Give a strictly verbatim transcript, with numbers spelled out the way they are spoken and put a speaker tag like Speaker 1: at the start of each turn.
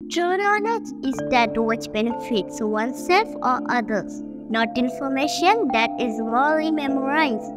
Speaker 1: True knowledge is that which benefits oneself or others, not information that is merely memorized.